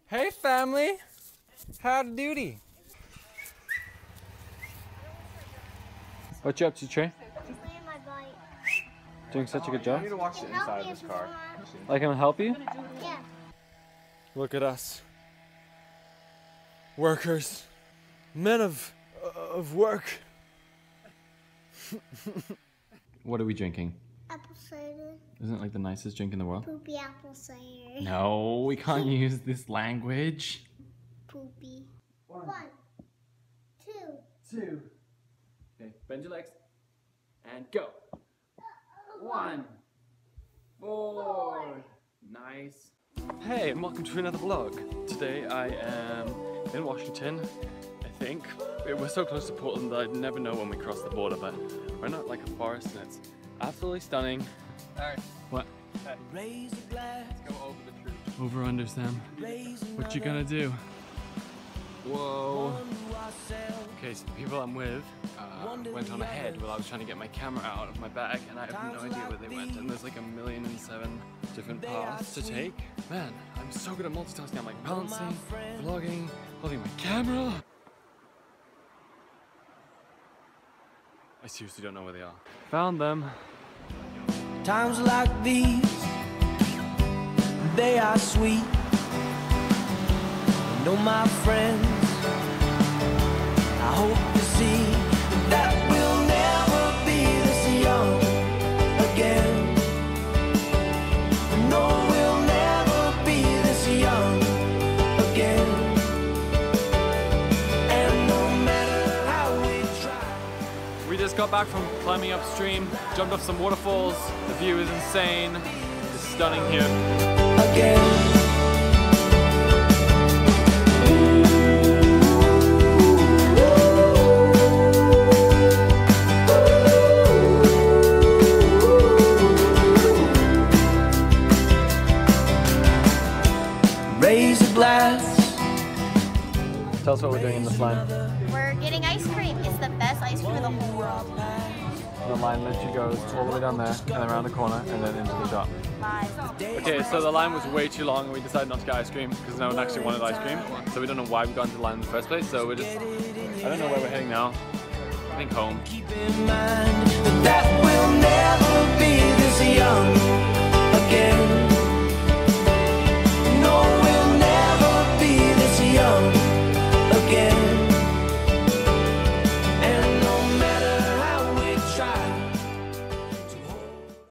Hey family, howdy doody. What you up to, Trey? Just laying my bike. Doing such a good job. I need to watch the inside of this car. Like I'm gonna help you? Yeah. Look at us. Workers. Men of work. What are we drinking? Apple cider. Isn't it like the nicest drink in the world? Poopy apple cider. No, we can't use this language. Poopy. One. Two. Two. Okay, bend your legs. And go. 1, 4. Nice. Hey, and welcome to another vlog. Today I am in Washington, I think. We're so close to Portland that I'd never know when we cross the border, but we're not like a forest and it's absolutely stunning. Alright. What? Let's go over the troops. Over under, Sam. What you gonna do? Whoa. Okay, so the people I'm with went on ahead while I was trying to get my camera out of my bag, and I have no idea where they went. And there's like 1,000,007 different paths to take. Man, I'm so good at multitasking. I'm like balancing, vlogging, holding my camera. I seriously don't know where they are. Found them. Times like these, they are sweet. No, my friends, I hope to see that we'll never be this young again. No, we'll never be this young again. And no matter how we try. We just got back from climbing upstream, jumped off some waterfalls. The view is insane. It's stunning here. Again. Raise a glass. Tell us what we're doing in this line. We're getting ice cream. It's the best ice cream in the whole world. The line literally goes all the way down there, and then around the corner, and then into the shop. Live. Okay, so the line was way too long, and we decided not to get ice cream, because no one actually wanted ice cream. So we don't know why we got into the line in the first place, so we're just... I don't know where we're heading now. I think home. Keep in mind that we'll never be this young